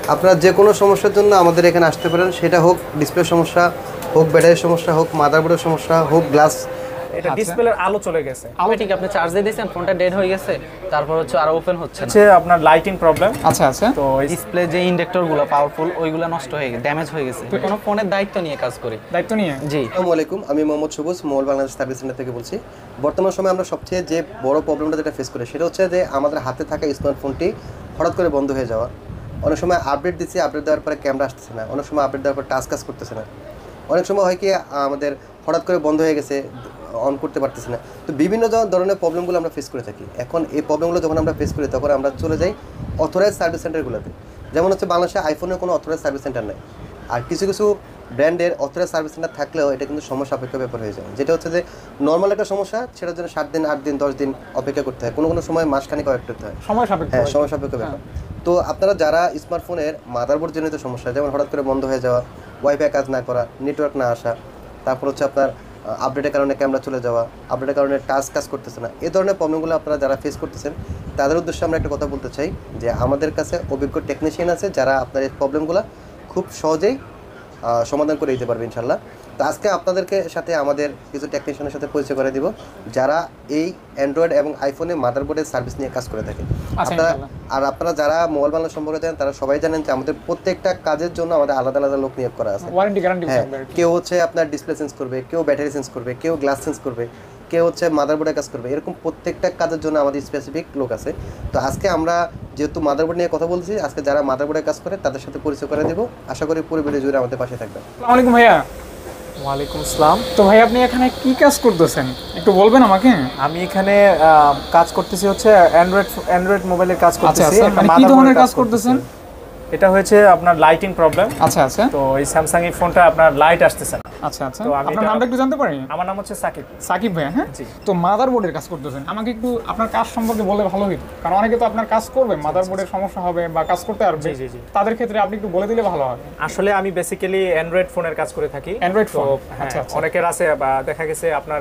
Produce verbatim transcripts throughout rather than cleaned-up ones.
আপনারা যে কোনো সমস্যার জন্য আমাদের এখানে আসতে পারেন, সেটা হোক ডিসপ্লে সমস্যা, হোক ব্যাটারির সমস্যা, হোক মাদারবোর্ডের সমস্যা, হোক গ্লাস, এটা ডিসপ্লের আলো চলে গেছে, আলো ঠিক আপনি চার্জ দিয়ে দিয়েছেন, ফোনটা ডেড হয়ে গেছে, তারপর হচ্ছে আর ওপেন হচ্ছে না, হচ্ছে আপনার লাইটিং প্রবলেম। আচ্ছা আচ্ছা। তো ডিসপ্লে যে ইন্ডাক্টরগুলো পাওয়ারফুল ওইগুলো নষ্ট হয়ে গেছে, ড্যামেজ হয়ে গেছে। তো কোনো ফোনের দায়িত্ব নিয়ে কাজ করি। দায়িত্ব নিয়ে? জি। আসসালামু আলাইকুম, আমি মোহাম্মদ সবুজ, মোবাইল বাংলাদেশ সার্ভিস সেন্টার থেকে বলছি। বর্তমান সময়ে আমরা সবচেয়ে যে বড় প্রবলেমটা যেটা ফেস করি সেটা হচ্ছে যে আমাদের হাতে থাকা স্মার্টফোনটি হঠাৎ করে বন্ধ হয়ে যাওয়া। অনেক সময় আপডেট দিচ্ছি, আপডেট দেওয়ার পরে ক্যামেরা আসতেছে না, অনেক সময় আপডেট দেওয়ার পর টাচ কাজ করতেছে না, অনেক সময় হয় কি আমাদের হঠাৎ করে বন্ধ হয়ে গেছে, অন করতে পারতেছি না। তো বিভিন্ন ধরনের প্রবলেমগুলো আমরা ফেস করে থাকি। এখন এই প্রবলেমগুলো যখন আমরা ফেস করি তখন আমরা চলে যাই অথরাইজ সার্ভিস সেন্টারগুলোতে। যেমন হচ্ছে বাংলাদেশে আইফোনের কোনো অথরাইজ সার্ভিস সেন্টার নেই, আর কিছু কিছু ব্র্যান্ডের অথরাইজ সার্ভিস সেন্টার থাকলেও এটা কিন্তু সমস্যা সাপেক্ষ ব্যাপার হয়ে যায়। যেটা হচ্ছে যে নর্মাল একটা সমস্যা, সেটার জন্য সাত দিন আট দিন দশ দিন অপেক্ষা করতে হয়, কোনো কোনো সময় মাসখানেক ওয়েট করতে হয়, সময় সাপেক্ষ। হ্যাঁ, সময় সাপেক্ষ ব্যাপার। তো আপনারা যারা স্মার্টফোনের মাদারবোর্ড জনিত সমস্যা, যেমন হঠাৎ করে বন্ধ হয়ে যাওয়া, ওয়াইফাই কাজ না করা, নেটওয়ার্ক না আসা, তারপর হচ্ছে আপনার আপডেটের কারণে ক্যামেরা চলে যাওয়া, আপডেটের কারণে টাচ কাজ করতেছে না, এই ধরনের প্রবলেমগুলো আপনারা যারা ফেস করতেছেন তাদের উদ্দেশ্যে আমরা একটা কথা বলতে চাই যে আমাদের কাছে অভিজ্ঞ টেকনিশিয়ান আছে যারা আপনার এই প্রবলেমগুলো খুব সহজেই সমাধান করে দিতে পারবে ইনশাল্লাহ। তো আজকে আপনাদেরকে সাথে আমাদের কিছু টেকনিশিয়ানের সাথে পরিচয় করে দিব যারা এই অ্যান্ড্রয়েড এবং আইফোনে মাদারবোর্ডের সার্ভিস নিয়ে কাজ করে থাকে। আপনারা আর আপনারা যারা মোবাইল বাংলা সম্পর্কে জানেন তারা সবাই জানেন যে আমাদের প্রত্যেকটা কাজের জন্য আমাদের আলাদা আলাদা লোক নিয়োগ করা আছে। Warranty guarantee. হ্যাঁ, কেউ হচ্ছে আপনার ডিসপ্লে চেঞ্জ করবে, কেউ ব্যাটারি চেঞ্জ করবে, কেউ গ্লাস চেঞ্জ করবে, কেউ হচ্ছে মাদারবোর্ডের কাজ করবে, এরকম প্রত্যেকটা কাজের জন্য আমাদের স্পেসিফিক লোক আছে। তো আজকে আমরা যেহেতু মাদারবোর্ড নিয়ে কথা বলছি, আজকে যারা মাদারবোর্ডের কাজ করে তাদের সাথে পরিচয় করে দেব। আশা করি পুরো ভিডিও জুড়ে আমাদের পাশে থাকবেন। আসসালামু আলাইকুম ভাইয়া। ওয়ালাইকুম আসসালাম। তো ভাই আপনি এখানে কি কাজ করতেছেন একটু বলবেন আমাকে? আমি এখানে কাজ করতেছি হচ্ছে অ্যান্ড্রয়েড অ্যান্ড্রয়েড মোবাইলের কাজ করতেছি। কি ধরনের কাজ করতেছেন? এটা হয়েছে আপনার লাইটিং প্রবলেম। আচ্ছা আচ্ছা। তো এই স্যামসাং এই ফোনটা আপনার লাইট আসতেছে না। আচ্ছা আচ্ছা। আপনার নামটা একটু জানতে পারি? আমার নাম হচ্ছে সাকিব। সাকিব ভাই। হ্যাঁ, তো মাদারবোর্ডের কাজ করতেছেন, আমাকে একটু আপনার কাজ সম্পর্কে বলে ভালো হতো, কারণ অনেকে তো আপনার কাজ করবে, মাদারবোর্ডের সমস্যা হবে বা কাজ করতে পারবে, জি জি। তাদের ক্ষেত্রে আপনি একটু বলে দিলে ভালো হয়। আসলে আমি বেসিক্যালি অ্যান্ড্রয়েড ফোনের কাজ করে থাকি। Android phone. আচ্ছা, অনেকের আছে বা দেখা গেছে আপনার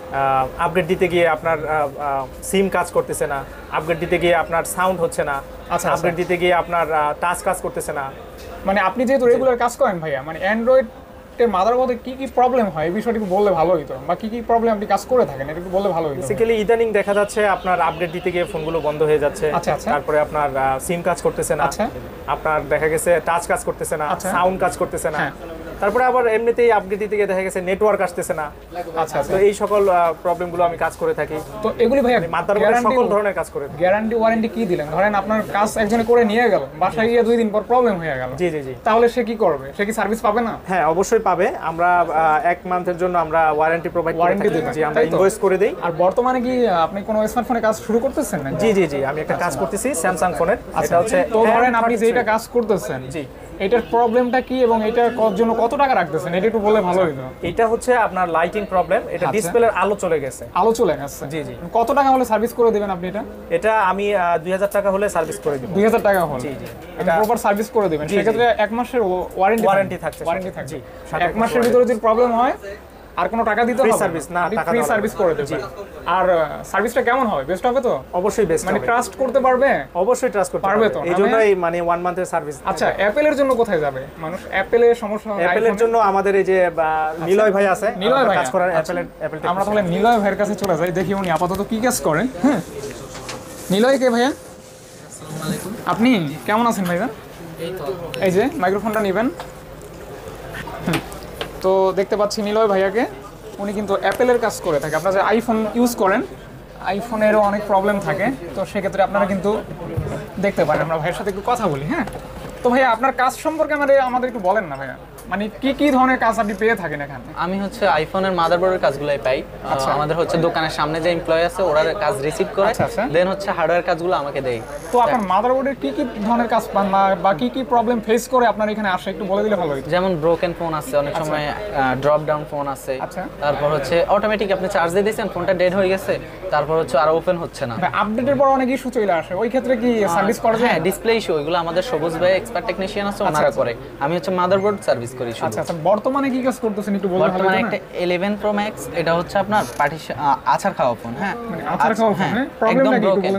আপডেট দিতে গিয়ে আপনার সিম কাজ করতেছে না, আপডেট দিতে গিয়ে আপনার সাউন্ড হচ্ছে না, আচ্ছা আপডেট দিতে গিয়ে আপনার টাচ কাজ করতেছে না। মানে আপনি যেহেতু রেগুলার কাজ করেন ভাইয়া, মানে অ্যান্ড্রয়েড এর মাদারবোর্ডে কি কি প্রবলেম হয় এই বিষয়টা একটু বললে ভালো হতো, বা কি কি প্রবলেম আপনি কাজ করে থাকেন এটা একটু বললে ভালো হতো। বেসিক্যালি ইদানিং দেখা যাচ্ছে আপনার আপডেট দিতে গিয়ে ফোনগুলো বন্ধ হয়ে যাচ্ছে। আচ্ছা আচ্ছা। তারপরে আপনার সিম কাজ করতেছে না, আচ্ছা। আপনার দেখা গেছে টাচ কাজ করতেছে না, সাউন্ড কাজ করতেছে না, হ্যাঁ। তারপরে আবার এমনিতেই আপডেট দিতে গিয়ে দেখা গেছে নেটওয়ার্ক আসতেছে না। আচ্ছা আচ্ছা। তো এই সকল প্রবলেমগুলো আমি কাজ করে থাকি। তো এগুলি ভাইয়া মাদারবোর্ডের সকল ধরনের কাজ করে থাকি। গ্যারান্টি ওয়ারেন্টি কি দিলেন? ধরেন আপনার কাজ একজনে করে নিয়ে গেল, বাসায় গিয়ে দুই দিন পর প্রবলেম হয়ে গেল, জি জি জি, তাহলে সে কি করবে? সে কি সার্ভিস পাবে না? হ্যাঁ অবশ্যই পাবে। আমরা এক মান্থের জন্য আমরা ওয়ারেন্টি প্রোভাইড ওয়ারেন্টি দিই, জি, আমরা ইনভয়েস করে দেই। আর বর্তমানে কি আপনি কোনো স্মার্টফোনে কাজ শুরু করতেছেন না? জি জি জি, আমি একটা কাজ করতেছি স্যামসাং ফোনের। এটা হচ্ছে তো ধরেন আপনি যেটা কাজ করতেছেন, জি, এটার প্রবলেমটা কি এবং এটার জন্য কত টাকা রাখতেছেন এটা একটু বলে ভালো হতো। এটা হচ্ছে আপনার লাইটিং প্রবলেম, এটা ডিসপ্লের আলো চলে গেছে। আলো চলে গেছে? জি জি। কত টাকা হলে সার্ভিস করে দিবেন আপনি এটা? এটা আমি দুই হাজার টাকা হলে সার্ভিস করে দিব। দুই হাজার টাকা হলে? জি জি, এটা প্রপার সার্ভিস করে দিবেন। সেক্ষেত্রে এক মাসের ওয়ারেন্টি ওয়ারেন্টি থাকছে। ওয়ারেন্টি থাকছে। জি, এক মাসের ভিতরে যদি প্রবলেম হয় আর কোনো টাকা দিতে হবে ফ্রি সার্ভিস না, টাকা ফ্রি সার্ভিস করে দেব। আর সার্ভিসটা কেমন হবে? বেস্ট হবে তো? অবশ্যই বেস্ট, মানে ট্রাস্ট করতে পারবে? অবশ্যই ট্রাস্ট করতে পারবে তো? এইজন্যই মানে ওয়ান মান্থের সার্ভিস। আচ্ছা, অ্যাপেলের জন্য কোথায় যাবে মানুষ? অ্যাপেলের সমস্যা, অ্যাপেলের জন্য আমাদের এই যে নিলয় ভাই আছে, নিলয় ভাই কাজ করার অ্যাপেলের অ্যাপেল। আমরা তাহলে নিলয় ভাইয়ের কাছে চলে যাই, দেখি উনি আপাতত কি কাজ করেন। হ্যাঁ, নিলয় কে ভাইয়া? আসসালামু আলাইকুম। আপনি কেমন আছেন ভাইয়া? এই তো এই যে মাইক্রোফোনটা নেবেন। তো দেখতে পাচ্ছি নিলয় ভাইয়াকে, উনি কিন্তু অ্যাপেলের কাজ করে থাকে। আপনারা যে আইফোন ইউজ করেন, আইফোনেরও অনেক প্রবলেম থাকে, তো সেক্ষেত্রে আপনারা কিন্তু দেখতে পারেন। আমরা ভাইয়ের সাথে একটু কথা বলি। হ্যাঁ, তো ভাইয়া আপনার কাজ সম্পর্কে আমাদের আমাদের একটু বলেন না ভাইয়া, মানে কি কি ধরনের কাজ আপনি পেয়ে থাকেন এখানে? আমি হচ্ছে আইফোনের মাদারবোর্ডের কাজগুলাই পাই। আমাদের হচ্ছে দোকানের সামনে যে এমপ্লয়ি আছে ওরা কাজ রিসিভ করে, দেন হচ্ছে হার্ডওয়্যার কাজগুলো আমাকে দেয়। তো আপনার মাদারবোর্ডের কি কি ধরনের কাজ পান বা কি কি প্রবলেম ফেস করে আপনার এখানে আসে একটু বলে দিলে ভালো হতো। যেমন ব্রোকেন ফোন আছে, অনেক সময় ড্রপ ডাউন ফোন আছে, তারপর হচ্ছে অটোমেটিক আপনি চার্জ দিয়ে দিয়েছেন, ফোনটা ডেড হয়ে গেছে, তারপর হচ্ছে আর ওপেন হচ্ছে না। আপডেটের পর অনেক ইস্যু চলে আসে, ওই ক্ষেত্রে কি সার্ভিস করা যায়? হ্যাঁ, ডিসপ্লে ইস্যু ওইগুলো আমাদের সবুজ ভাই এক্সপার্ট টেকনিশিয়ান আছে, ওনারা করে। আমি হচ্ছে মাদারবোর্ড সার্ভিস করি শুধু। আচ্ছা আচ্ছা। বর্তমানে কি কাজ করতেছেন একটু বলতে? বর্তমানে একটা ইলেভেন প্রো ম্যাক্স, এটা হচ্ছে আপনার পার্টিশন আছাড় খাওয়া ফোন। হ্যাঁ, মানে আছাড় খাওয়া ফোন। হ্যাঁ, প্রবলেমটা কি একটু বলেন তো?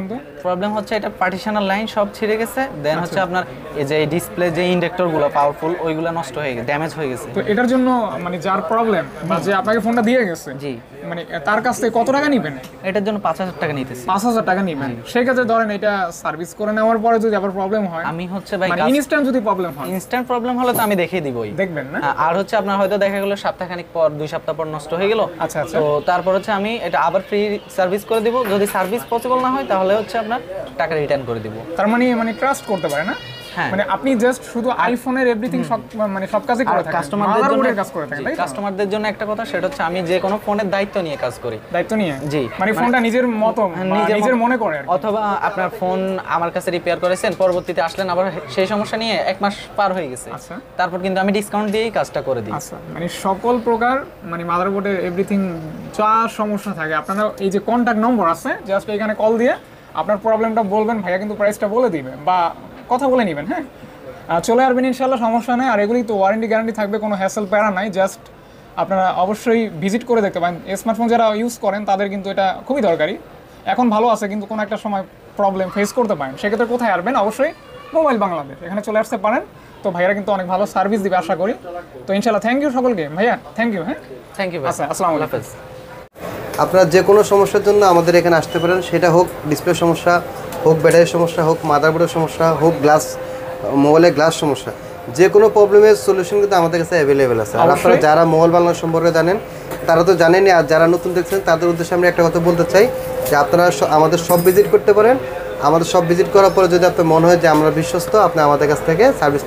প্রবলেম হচ্ছে এটা পার্টিশনাল লাইন সব ছিঁড়ে গেছে, দেন হচ্ছে আপনার এই যে ডিসপ্লে যে ইন্ডাক্টরগুলো পাওয়ারফুল ওইগুলো নষ্ট হয়ে গেছে, ড্যামেজ হয়ে গেছে। তো এটার জন্য মানে যার প্রবলেম বা যে আপনাকে ফোনটা দিয়ে গেছে, জি, মানে তার কাছ থেকে কত টাকা নেবেন? এটার জন্য পাঁচ হাজার টাকা নিতেছি। পাঁচ হাজার টাকা নেবেন। সেক্ষেত্রে ধরেন এটা সার্ভিস করে নেওয়ার পরে যদি আবার প্রবলেম হয়, আমি হচ্ছে ভাই মানে ইনস্ট্যান্ট যদি প্রবলেম হয়, ইনস্ট্যান্ট প্রবলেম হলে তো আমি দেখিয়ে দিবই, দেখবেন না? আর হচ্ছে আপনার হয়তো দেখা গেল সপ্তাহখানিক পর দুই সপ্তাহ পর নষ্ট হয়ে গেল, আচ্ছা আচ্ছা, তো তারপর হচ্ছে আমি এটা আবার ফ্রি সার্ভিস করে দিব। যদি সার্ভিস পসিবল না হয় তাহলে হচ্ছে আপনার টাকা রিটার্ন করে দিব। তার মানে মানে ট্রাস্ট করতে পারে না? হ্যাঁ, মানে আপনি জাস্ট শুধু আইফোনের এভরিথিং সব মানে সব কাজই করে থাকেন, কাস্টমারদের জন্য কাজ করে থাকেন, তাই তো? কাস্টমারদের জন্য একটা কথা, সেটা হচ্ছে আমি যে কোনো ফোনের দায়িত্ব নিয়ে কাজ করি। দায়িত্ব নিয়ে? জি, মানে ফোনটা নিজের মতো নিজের নিজের মনে করে আর কি। অথবা আপনার ফোন আমার কাছে রিপেয়ার করেছেন, পরবর্তীতে আসলেন আবার সেই সমস্যা নিয়ে এক মাস পার হয়ে গেছে, আচ্ছা, তারপর কিন্তু আমি ডিসকাউন্ট দিয়েই কাজটা করে দিই। আচ্ছা, মানে সকল প্রকার মানে মাদারবোর্ডের এভরিথিং যা সমস্যা থাকে আপনারা এই যে কন্ট্যাক্ট নম্বর আছে, জাস্ট এখানে কল দিয়ে আপনার প্রবলেমটা বলবেন, ভাইয়া কিন্তু প্রাইসটা বলে দিবে বা কথা বলে নেবেন। হ্যাঁ, চলে আসবেন ইনশাল্লাহ, সমস্যা নেই। আর এগুলি তো ওয়ারেন্টি গ্যারান্টি থাকবে, কোনো হ্যাসেল প্যারা নাই। জাস্ট আপনারা অবশ্যই ভিজিট করে দেখতে পারেন। স্মার্টফোন যারা ইউজ করেন তাদের কিন্তু এটা খুবই দরকারি। এখন ভালো আছে, কিন্তু কোনো একটা সময় প্রবলেম ফেস করতে পারেন, সেক্ষেত্রে কোথায় আসবেন? অবশ্যই মোবাইল বাংলাদেশ, এখানে চলে আসতে পারেন। তো ভাইয়ারা কিন্তু অনেক ভালো সার্ভিস দিবে আশা করি। তো ইনশাল্লাহ থ্যাংক ইউ সকলকে। ভাইয়া থ্যাংক ইউ। হ্যাঁ, থ্যাংক ইউ। আচ্ছা, আসসালামু আলাইকুম। আপনারা যে কোনো সমস্যার জন্য আমাদের এখানে আসতে পারেন, সেটা হোক ডিসপ্লে সমস্যা, হোক ব্যাটারির সমস্যা, হোক মাদারবোর্ডের সমস্যা, হোক গ্লাস মোবাইলের গ্লাস সমস্যা, যে কোনো প্রবলেমের সলিউশন কিন্তু আমাদের কাছে অ্যাভেলেবেল আছে। আর আপনারা যারা মোবাইল বাংলা সম্পর্কে জানেন তারা তো জানেনই, আর যারা নতুন দেখছেন তাদের উদ্দেশ্যে আমি একটা কথা বলতে চাই যে আপনারা আমাদের সব ভিজিট করতে পারেন। আমাদের সব ভিজিট করার পরে যদি আপনার মনে হয় যে আমরা বিশ্বস্ত, আপনি আমাদের কাছ থেকে সার্ভিস